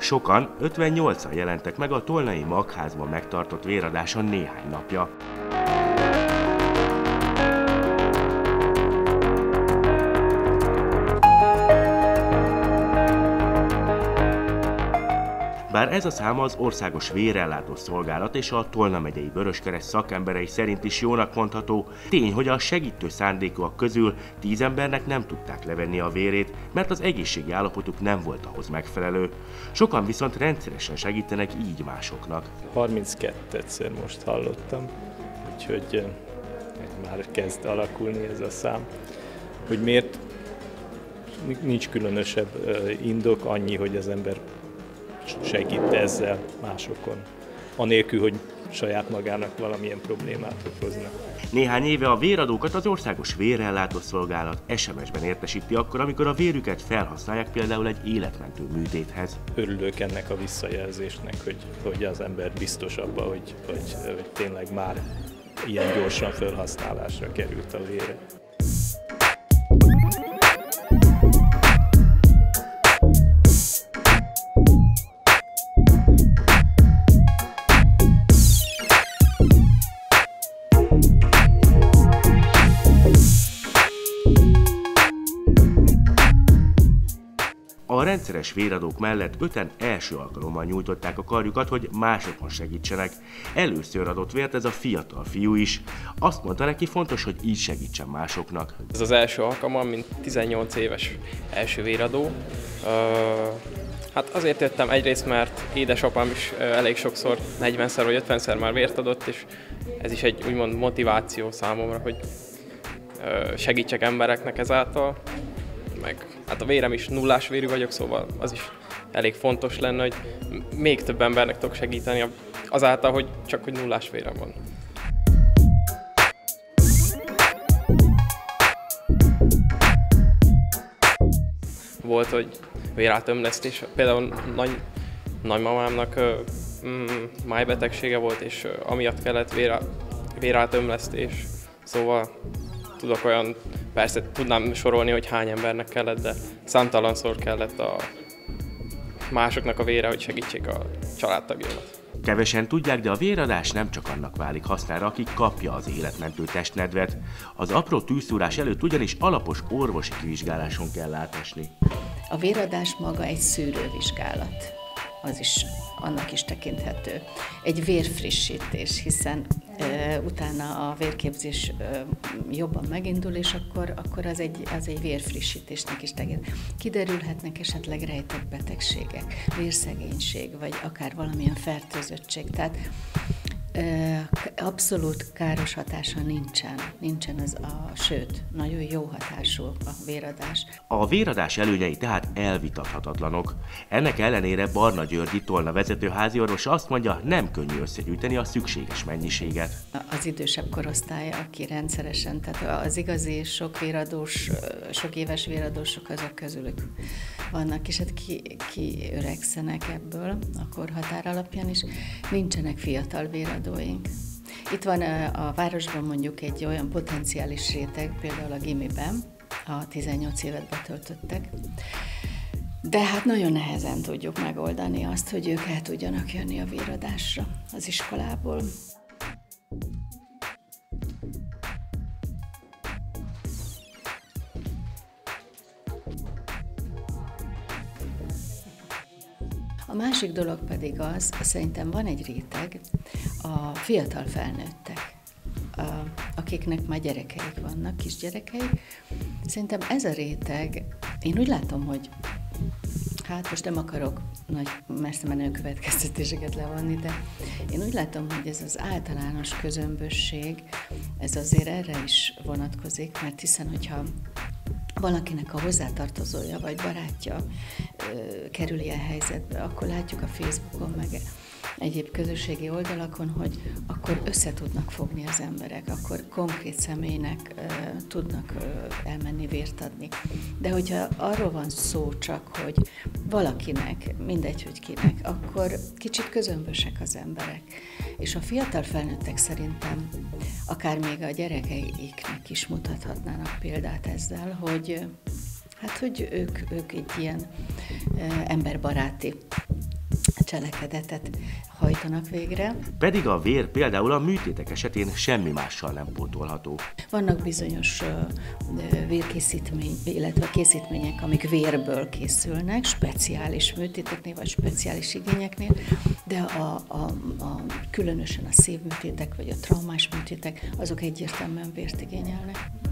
Sokan, 58-an jelentek meg a Tolnai Magházban megtartott véradáson néhány napja. Bár ez a szám az Országos Vérellátó Szolgálat és a Tolna megyei Vöröskereszt szakemberei szerint is jónak mondható, tény, hogy a segítő szándékúak közül 10 embernek nem tudták levenni a vérét, mert az egészségi állapotuk nem volt ahhoz megfelelő. Sokan viszont rendszeresen segítenek így másoknak. 32-szer most hallottam, úgyhogy már kezd alakulni ez a szám. Hogy miért? Nincs különösebb indok, annyi, hogy az ember segít ezzel másokon, anélkül, hogy saját magának valamilyen problémát okozna. Néhány éve a véradókat az Országos Vérellátó Szolgálat SMS-ben értesíti akkor, amikor a vérüket felhasználják például egy életmentő műtéthez. Örülök ennek a visszajelzésnek, hogy az ember biztos abban, hogy tényleg már ilyen gyorsan felhasználásra került a vére. A rendszeres véradók mellett 5-en első alkalommal nyújtották a karjukat, hogy másokon segítsenek. Először adott vért ez a fiatal fiú is. Azt mondta neki, fontos, hogy így segítsen másoknak. Ez az első alkalmam, mint 18 éves első véradó. Hát azért jöttem egyrészt, mert édesapám is elég sokszor, 40-szer vagy 50-szer már vért adott, és ez is egy úgymond motiváció számomra, hogy segítsek embereknek ezáltal. Meg hát a vérem is nullás vérű vagyok, szóval az is elég fontos lenne, hogy még több embernek tudok segíteni azáltal, hogy csak hogy nullás vérem van. Volt, hogy vérátömlesztés, például nagymamámnak májbetegsége volt, és amiatt kellett vérátömlesztés, szóval tudok olyan, persze tudnám sorolni, hogy hány embernek kellett, de számtalanszor kellett a másoknak a vére, hogy segítsék a családtagjaimat. Kevesen tudják, de a véradás nem csak annak válik hasznára, aki kapja az életmentő testnedvet. Az apró tűzszúrás előtt ugyanis alapos orvosi kivizsgáláson kell átesni. A véradás maga egy szűrővizsgálat, az is annak is tekinthető. Egy vérfrissítés, hiszen utána a vérképzés jobban megindul, és akkor az egy vérfrissítésnek is tekint. Kiderülhetnek esetleg rejtett betegségek, vérszegénység, vagy akár valamilyen fertőzöttség. Tehát abszolút káros hatása nincsen sőt, nagyon jó hatású a véradás. A véradás előnyei tehát elvitathatatlanok. Ennek ellenére Barna Györgyi Tolna vezető háziorvos azt mondja, nem könnyű összegyűjteni a szükséges mennyiséget. Az idősebb korosztály, aki rendszeresen, tehát az igazi sok éves véradósok azok közülük vannak, és hát ki öregszenek ebből a korhatár alapján is, nincsenek fiatal véradóink. Itt van a városban mondjuk egy olyan potenciális réteg, például a gimiben, a 18 évet betöltöttek, de hát nagyon nehezen tudjuk megoldani azt, hogy ők el tudjanak jönni a véradásra az iskolából. A másik dolog pedig az, szerintem van egy réteg, a fiatal felnőttek, akiknek már gyerekeik vannak, kisgyerekeik. Szerintem ez a réteg, én úgy látom, hogy hát most nem akarok nagy messze menő következtetéseket levonni, de én úgy látom, hogy ez az általános közömbösség, ez azért erre is vonatkozik, mert hiszen, hogyha valakinek a hozzátartozója vagy barátja kerül ilyen helyzetbe, akkor látjuk a Facebookon, meg egyéb közösségi oldalakon, hogy akkor össze tudnak fogni az emberek, akkor konkrét személynek tudnak elmenni vért adni. De hogyha arról van szó csak, hogy valakinek, mindegy, hogy kinek, akkor kicsit közömbösek az emberek. És a fiatal felnőttek szerintem akár még a gyerekeiknek is mutathatnának példát ezzel, hogy hát, hogy ők egy ilyen emberbaráti cselekedetet hajtanak végre. Pedig a vér például a műtétek esetén semmi mással nem pótolható. Vannak bizonyos illetve készítmények, amik vérből készülnek, speciális műtéteknél vagy speciális igényeknél, de különösen a szívműtétek vagy a traumás műtétek, azok egyértelműen vért igényelnek.